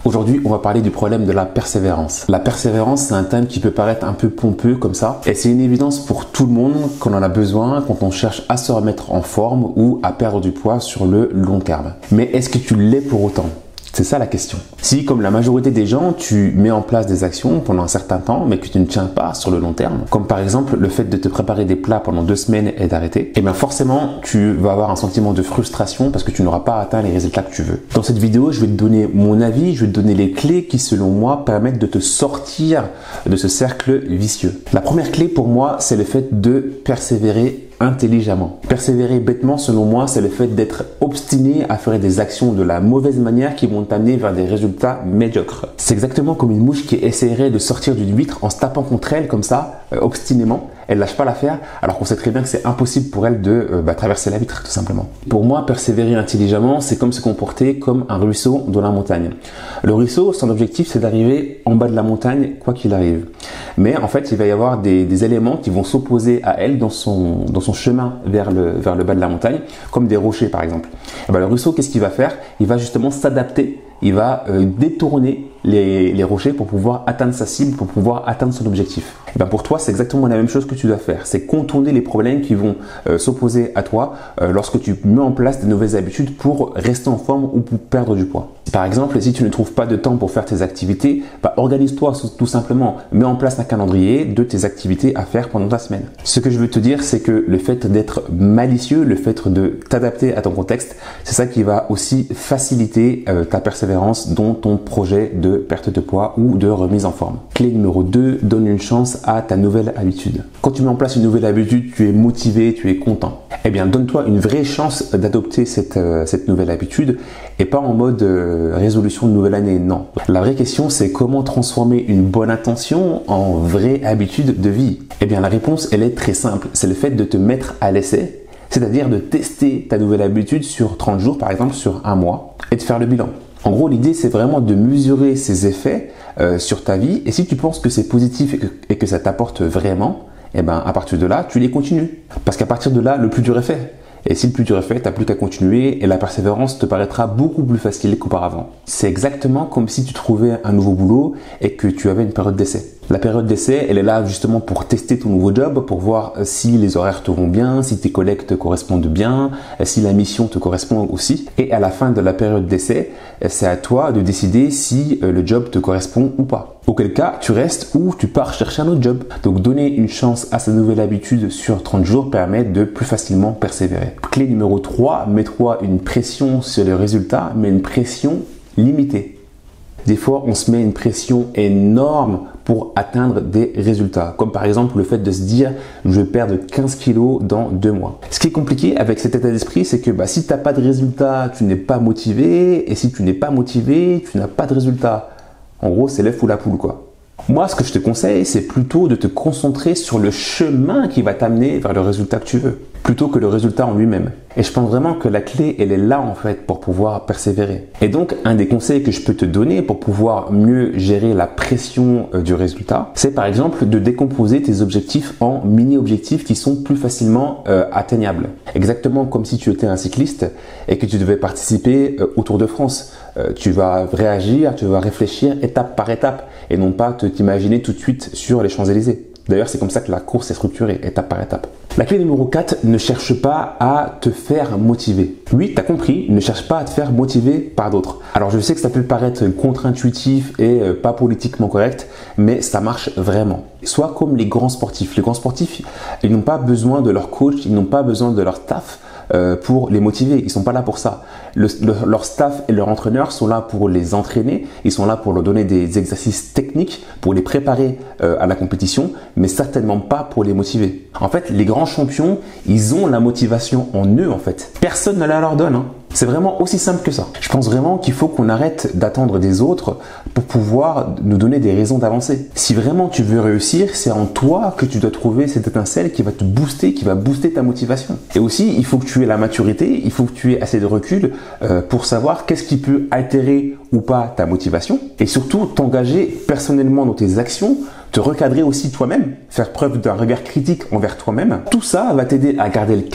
Aujourd'hui, on va parler du problème de la persévérance. La persévérance, c'est un thème qui peut paraître un peu pompeux comme ça, et c'est une évidence pour tout le monde qu'on en a besoin quand on cherche à se remettre en forme ou à perdre du poids sur le long terme. Mais est-ce que tu l'es pour autant ? C'est ça la question. Si, comme la majorité des gens, tu mets en place des actions pendant un certain temps, mais que tu ne tiens pas sur le long terme, comme par exemple le fait de te préparer des plats pendant 2 semaines et d'arrêter, et bien forcément, tu vas avoir un sentiment de frustration parce que tu n'auras pas atteint les résultats que tu veux. Dans cette vidéo, je vais te donner mon avis, je vais te donner les clés qui, selon moi, permettent de te sortir de ce cercle vicieux. La première clé pour moi, c'est le fait de persévérer intelligemment. Persévérer bêtement, selon moi, c'est le fait d'être obstiné à faire des actions de la mauvaise manière qui vont t'amener vers des résultats médiocres. C'est exactement comme une mouche qui essaierait de sortir d'une huître en se tapant contre elle comme ça, obstinément. Elle lâche pas l'affaire, alors qu'on sait très bien que c'est impossible pour elle de traverser la vitre, tout simplement. Pour moi, persévérer intelligemment, c'est comme se comporter comme un ruisseau dans la montagne. Le ruisseau, son objectif, c'est d'arriver en bas de la montagne, quoi qu'il arrive. Mais en fait, il va y avoir des éléments qui vont s'opposer à elle dans son chemin vers le bas de la montagne, comme des rochers, par exemple. Et le ruisseau, qu'est-ce qu'il va faire? Il va justement s'adapter. Il va détourner les rochers pour pouvoir atteindre sa cible, pour pouvoir atteindre son objectif. Et pour toi, c'est exactement la même chose que tu dois faire. C'est contourner les problèmes qui vont s'opposer à toi lorsque tu mets en place de nouvelles habitudes pour rester en forme ou pour perdre du poids. Par exemple, si tu ne trouves pas de temps pour faire tes activités, organise-toi tout simplement. Mets en place un calendrier de tes activités à faire pendant ta semaine. Ce que je veux te dire, c'est que le fait d'être malicieux, le fait de t'adapter à ton contexte, c'est ça qui va aussi faciliter ta persévérance dans ton projet de perte de poids ou de remise en forme. Clé numéro 2, donne une chance à ta nouvelle habitude. Quand tu mets en place une nouvelle habitude, tu es motivé, tu es content. Eh bien, donne-toi une vraie chance d'adopter cette nouvelle habitude et pas en mode résolution de nouvelle année, non. La vraie question, c'est comment transformer une bonne intention en vraie habitude de vie. Eh bien, la réponse, elle est très simple. C'est le fait de te mettre à l'essai, c'est-à-dire de tester ta nouvelle habitude sur 30 jours, par exemple, sur un mois, et de faire le bilan. En gros, l'idée, c'est vraiment de mesurer ses effets sur ta vie. Et si tu penses que c'est positif et que ça t'apporte vraiment, eh ben, à partir de là, tu les continues. Parce qu'à partir de là, le plus dur est fait. Et si le plus dur est fait, tu n'as plus qu'à continuer et la persévérance te paraîtra beaucoup plus facile qu'auparavant. C'est exactement comme si tu trouvais un nouveau boulot et que tu avais une période d'essai. La période d'essai, elle est là justement pour tester ton nouveau job, pour voir si les horaires te vont bien, si tes collègues te correspondent bien, si la mission te correspond aussi. Et à la fin de la période d'essai, c'est à toi de décider si le job te correspond ou pas. Auquel cas, tu restes ou tu pars chercher un autre job. Donc, donner une chance à sa nouvelle habitude sur 30 jours permet de plus facilement persévérer. Clé numéro 3, mets-toi une pression sur le résultat, mais une pression limitée. Des fois, on se met une pression énorme pour atteindre des résultats. Comme par exemple le fait de se dire « je vais perdre 15 kilos dans 2 mois ». Ce qui est compliqué avec cet état d'esprit, c'est que si tu n'as pas de résultat, tu n'es pas motivé. Et si tu n'es pas motivé, tu n'as pas de résultat. En gros, c'est l'œuf ou la poule, quoi. Moi, ce que je te conseille, c'est plutôt de te concentrer sur le chemin qui va t'amener vers le résultat que tu veux, plutôt que le résultat en lui-même. Et je pense vraiment que la clé, elle est là en fait pour pouvoir persévérer. Et donc, un des conseils que je peux te donner pour pouvoir mieux gérer la pression du résultat, c'est par exemple de décomposer tes objectifs en mini-objectifs qui sont plus facilement atteignables. Exactement comme si tu étais un cycliste et que tu devais participer au Tour de France. Tu vas réagir, tu vas réfléchir étape par étape et non pas t'imaginer tout de suite sur les Champs-Élysées. D'ailleurs, c'est comme ça que la course est structurée, étape par étape. La clé numéro 4, ne cherche pas à te faire motiver. Oui, tu as compris, ne cherche pas à te faire motiver par d'autres. Alors, je sais que ça peut paraître contre-intuitif et pas politiquement correct, mais ça marche vraiment. Sois comme les grands sportifs. Les grands sportifs, ils n'ont pas besoin de leur coach, ils n'ont pas besoin de leur staff pour les motiver. Ils sont pas là pour ça. Leur staff et leur entraîneur sont là pour les entraîner. Ils sont là pour leur donner des exercices techniques, pour les préparer à la compétition, mais certainement pas pour les motiver. En fait, les grands champions, ils ont la motivation en eux, en fait. Personne ne la leur donne, hein. C'est vraiment aussi simple que ça. Je pense vraiment qu'il faut qu'on arrête d'attendre des autres pour pouvoir nous donner des raisons d'avancer. Si vraiment tu veux réussir, c'est en toi que tu dois trouver cette étincelle qui va te booster, qui va booster ta motivation. Et aussi, il faut que tu aies la maturité, il faut que tu aies assez de recul pour savoir qu'est-ce qui peut altérer ou pas ta motivation et surtout t'engager personnellement dans tes actions, te recadrer aussi toi-même, faire preuve d'un regard critique envers toi-même. Tout ça va t'aider à garder le cap,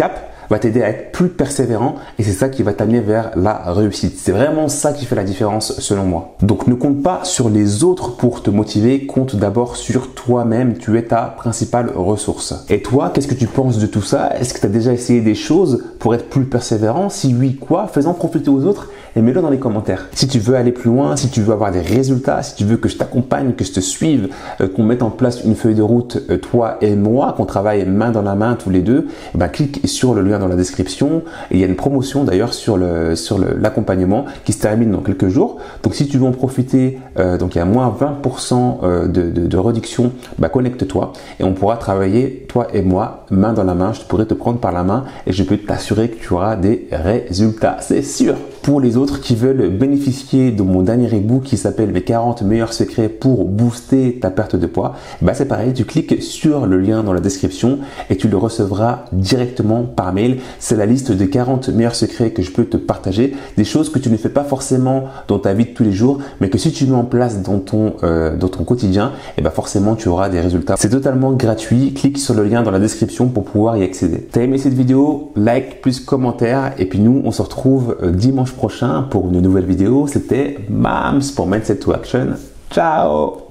va t'aider à être plus persévérant et c'est ça qui va t'amener vers la réussite. C'est vraiment ça qui fait la différence selon moi. Donc ne compte pas sur les autres pour te motiver, compte d'abord sur toi-même. Tu es ta principale ressource. Et toi, qu'est-ce que tu penses de tout ça? Est-ce que tu as déjà essayé des choses pour être plus persévérant? Si oui, quoi? Fais-en profiter aux autres et mets-le dans les commentaires. Si tu veux aller plus loin, si tu veux avoir des résultats, si tu veux que je t'accompagne, que je te suive, qu'on mette en place une feuille de route, toi et moi, qu'on travaille main dans la main tous les deux, clique sur le lien dans la description. Et il y a une promotion d'ailleurs sur l'accompagnement qui se termine dans quelques jours. Donc si tu veux en profiter, donc il y a moins 20% de réduction, connecte-toi et on pourra travailler, toi et moi, main dans la main. Je pourrais te prendre par la main et je peux t'assurer que tu auras des résultats, c'est sûr. Pour les autres qui veulent bénéficier de mon dernier ebook qui s'appelle mes 40 meilleurs secrets pour booster ta perte de poids, c'est pareil, tu cliques sur le lien dans la description et tu le recevras directement par mail. C'est la liste des 40 meilleurs secrets que je peux te partager, des choses que tu ne fais pas forcément dans ta vie de tous les jours, mais que si tu mets en place dans ton quotidien, forcément tu auras des résultats. C'est totalement gratuit, clique sur le lien dans la description pour pouvoir y accéder. T'as aimé cette vidéo? Like plus commentaire et puis nous on se retrouve dimanche prochain pour une nouvelle vidéo. C'était Mams pour Mindset to Action. Ciao!